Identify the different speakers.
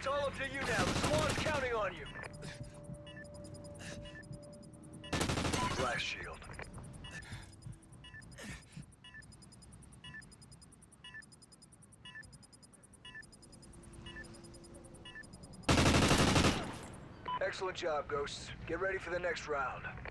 Speaker 1: It's all up to you now. The squad's counting on you. Blast shield. Excellent job, Ghosts. Get ready for the next round.